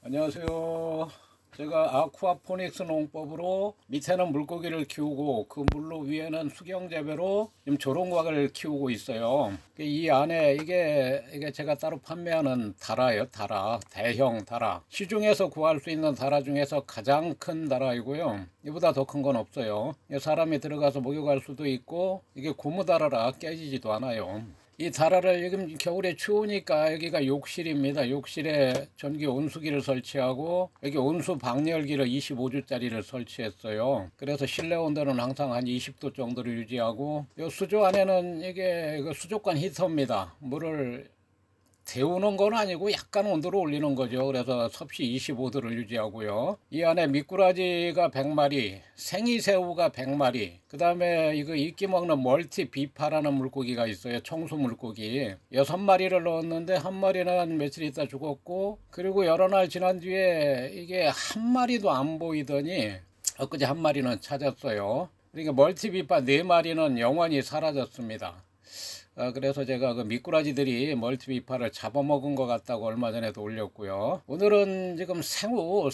안녕하세요. 제가 아쿠아포닉스 농법으로 밑에는 물고기를 키우고 그 물로 위에는 수경재배로 지금 조롱곽을 키우고 있어요. 이 안에 이게 제가 따로 판매하는 다라예요. 다라, 대형 다라. 시중에서 구할 수 있는 다라 중에서 가장 큰 다라이고요. 이보다 더 큰 건 없어요. 사람이 들어가서 목욕할 수도 있고 이게 고무다라라 깨지지도 않아요. 이 다라를 지금 겨울에 추우니까 여기가 욕실입니다. 욕실에 전기 온수기를 설치하고 여기 온수 방열기를 25주짜리를 설치했어요. 그래서 실내 온도는 항상 한 20도 정도를 유지하고 이 수조 안에는 이게 수족관 히터입니다. 물을 데우는 건 아니고 약간 온도를 올리는 거죠. 그래서 섭씨 25도를 유지하고요. 이 안에 미꾸라지가 100마리, 생이새우가 100마리, 그 다음에 이거 이끼 먹는 멀티 비파라는 물고기가 있어요. 청소 물고기 6마리를 넣었는데 한 마리는 며칠 있다 죽었고, 그리고 여러 날 지난 뒤에 이게 한 마리도 안 보이더니 엊그제 한 마리는 찾았어요. 그러니까 멀티 비파 4마리는 영원히 사라졌습니다. 그래서 제가 그 미꾸라지들이 멀티비파를 잡아먹은 것 같다고 얼마 전에도 올렸고요. 오늘은 지금 새우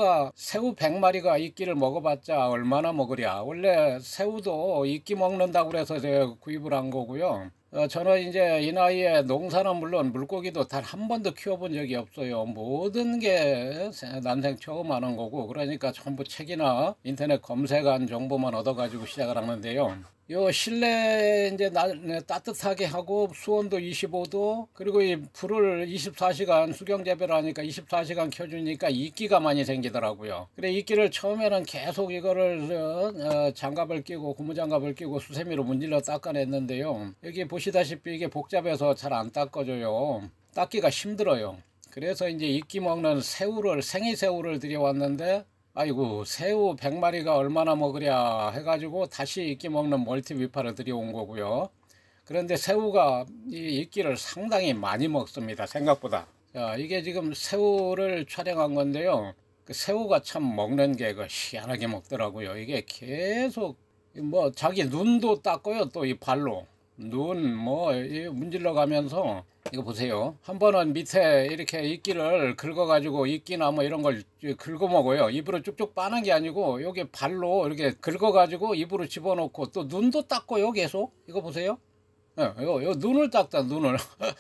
100마리가 이끼를 먹어봤자 얼마나 먹으랴. 원래 새우도 이끼 먹는다고 그래서 제가 구입을 한 거고요. 저는 이제 이 나이에 농사는 물론 물고기도 단 한 번도 키워본 적이 없어요. 모든 게 난생 처음 하는 거고, 그러니까 전부 책이나 인터넷 검색한 정보만 얻어가지고 시작을 하는데요. 요 실내 이제 따뜻하게 하고 수온도 25도, 그리고 이 불을 24시간 수경재배를 하니까 24시간 켜주니까 이끼가 많이 생기더라고요. 그래 이끼를 처음에는 계속 이거를 장갑을 끼고 고무장갑을 끼고 수세미로 문질러 닦아냈는데요. 여기 보시다시피 이게 복잡해서 잘 안 닦아져요. 닦기가 힘들어요. 그래서 이제 이끼 먹는 생이새우를 들여왔는데, 아이고 새우 100마리가 얼마나 먹으랴 해가지고 다시 이끼 먹는 멀티비파를 들여온 거고요. 그런데 새우가 이 이끼를 상당히 많이 먹습니다. 생각보다. 자, 이게 지금 새우를 촬영한 건데요. 그 새우가 참 먹는 게 희한하게 먹더라고요. 이게 계속 뭐 자기 눈도 닦고요. 또 이 발로 눈 문질러 가면서, 이거 보세요. 한 번은 밑에 이렇게 이끼를 긁어 가지고 이끼나 뭐 이런 걸 긁어 먹어요. 입으로 쭉쭉 빠는 게 아니고 여기 발로 이렇게 긁어 가지고 입으로 집어넣고, 또 눈도 닦고요. 계속 이거 보세요. 이거 눈을 닦다, 눈을.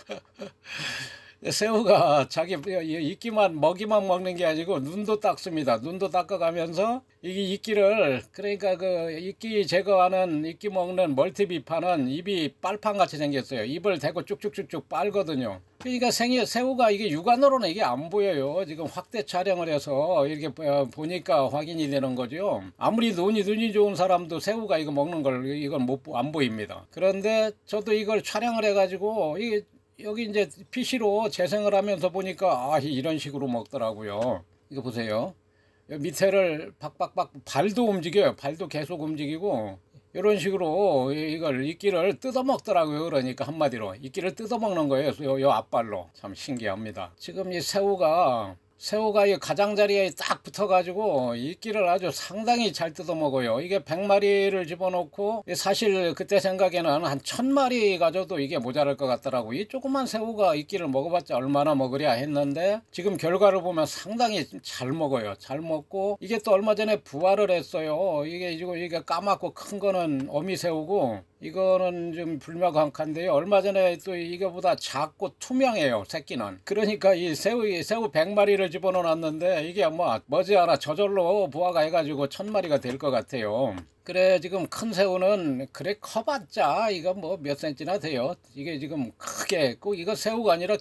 새우가 자기 먹이만 먹는 게 아니고 눈도 닦습니다. 눈도 닦아가면서 이게 이끼를, 그러니까 그 이끼 제거하는, 이끼 먹는 멀티비파는 입이 빨판 같이 생겼어요. 입을 대고 쭉쭉쭉쭉 빨거든요. 그러니까 새우가 이게 육안으로는 이게 안 보여요. 지금 확대 촬영을 해서 이렇게 보니까 확인이 되는 거죠. 아무리 눈이 좋은 사람도 새우가 이거 먹는 걸 이건 안 보입니다. 그런데 저도 이걸 촬영을 해가지고 여기 이제 PC로 재생을 하면서 보니까 이런 식으로 먹더라고요. 이거 보세요. 밑에를 박박박 발도 움직여요. 발도 계속 움직이고 이런 식으로 이걸 이끼를 뜯어 먹더라고요. 그러니까 한마디로 이끼를 뜯어 먹는 거예요. 요 앞발로. 참 신기합니다. 지금 이 새우가 이 가장자리에 딱 붙어가지고 이끼를 아주 상당히 잘 뜯어 먹어요. 이게 100마리를 집어넣고, 사실 그때 생각에는 한 1000마리 가져도 이게 모자랄 것 같더라고. 이 조그만 새우가 이끼를 먹어봤자 얼마나 먹으랴 했는데, 지금 결과를 보면 상당히 잘 먹어요. 잘 먹고, 이게 또 얼마 전에 부화를 했어요. 이게 까맣고 큰 거는 어미새우고, 이거는 좀 불명확한데요. 얼마 전에 또 이거보다 작고 투명해요. 새끼는. 그러니까 이 새우 100마리를 집어넣었는데 이게 머지않아 저절로 부화가 해가지고 1000마리가 될 것 같아요. 그래 지금 큰 새우는 그래 커봤자 이거 몇 센치나 돼요. 이게 지금 크게 꼭 이거 새우가 아니라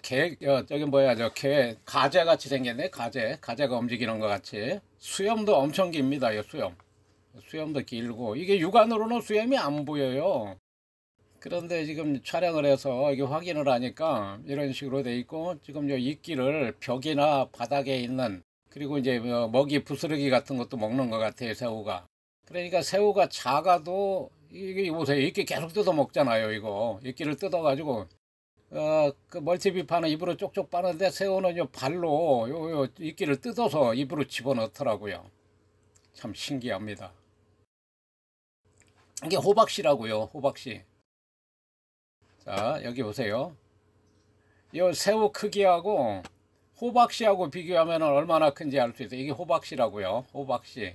가재 같이 생겼네. 가재가 움직이는 것 같이. 수염도 엄청 깁니다. 이 수염도 길고, 이게 육안으로는 수염이 안 보여요. 그런데 지금 촬영을 해서 이게 확인을 하니까 이런 식으로 돼 있고, 지금 이끼를 벽이나 바닥에 있는, 그리고 이제 먹이 부스러기 같은 것도 먹는 것 같아요. 새우가. 그러니까 새우가 작아도 이게 보세요. 이끼 계속 뜯어 먹잖아요. 이거 이끼를 뜯어 가지고 그 멀티비파는 입으로 쪽쪽 빠는데, 새우는 발로 요 이끼를 뜯어서 입으로 집어넣더라고요. 참 신기합니다. 이게 호박씨라고요. 호박씨. 자 여기 보세요. 이 새우 크기하고 호박씨하고 비교하면 얼마나 큰지 알 수 있어요. 이게 호박씨라고요. 호박씨.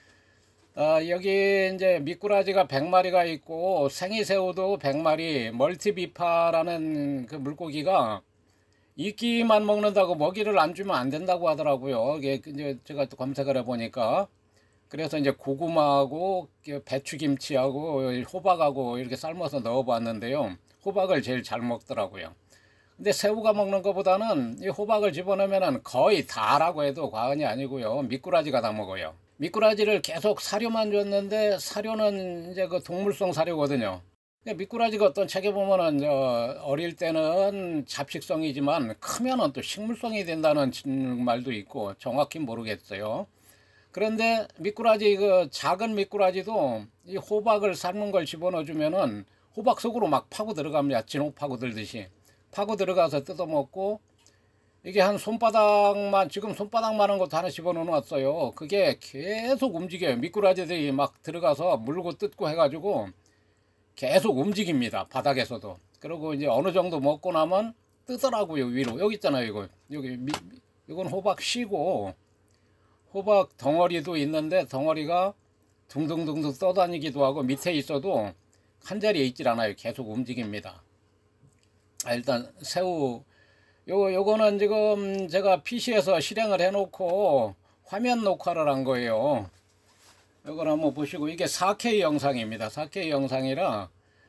여기 이제 미꾸라지가 100마리가 있고 생이새우도 100마리, 멀티비파라는 그 물고기가 이끼만 먹는다고 먹이를 안 주면 안 된다고 하더라고요. 이게 이제 제가 또 검색을 해보니까 그래서 이제 고구마하고 배추김치하고 호박하고 이렇게 삶아서 넣어봤는데요. 호박을 제일 잘 먹더라고요. 근데 새우가 먹는 것보다는 이 호박을 집어넣으면 거의 다라고 해도 과언이 아니고요. 미꾸라지가 다 먹어요. 미꾸라지를 계속 사료만 줬는데 사료는 이제 그 동물성 사료거든요. 미꾸라지가 어떤 책에 보면은 어릴 때는 잡식성이지만 크면은 또 식물성이 된다는 말도 있고 정확히 모르겠어요. 그런데 미꾸라지 그 작은 미꾸라지도 이 호박을 삶는 걸 집어넣어 주면은 호박 속으로 막 파고 들어갑니다. 진흙 파고 들듯이 파고 들어가서 뜯어먹고, 이게 한 손바닥만, 지금 손바닥만한 것도 하나 집어넣어 놨어요. 그게 계속 움직여요. 미꾸라지들이 막 들어가서 물고 뜯고 해가지고 계속 움직입니다. 바닥에서도. 그리고 이제 어느 정도 먹고 나면 뜨더라고요. 위로. 여기 있잖아요. 이거. 여기 이건 호박 씨고, 호박 덩어리도 있는데 덩어리가 둥둥둥둥 떠다니기도 하고 밑에 있어도 한 자리에 있질 않아요. 계속 움직입니다. 일단 새우 요거는 지금 제가 PC에서 실행을 해 놓고 화면 녹화를 한 거예요. 이걸 한번 보시고, 이게 4K 영상입니다. 4K 영상이라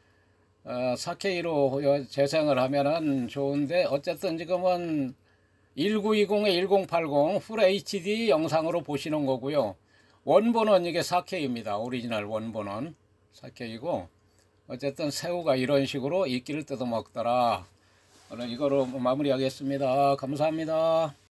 4K로 재생을 하면은 좋은데, 어쨌든 지금은 1920에 1080 풀 HD 영상으로 보시는 거고요. 원본은 이게 4K입니다. 오리지널 원본은 4K이고, 어쨌든 새우가 이런 식으로 이끼를 뜯어 먹더라. 오늘 이거로 마무리하겠습니다. 감사합니다.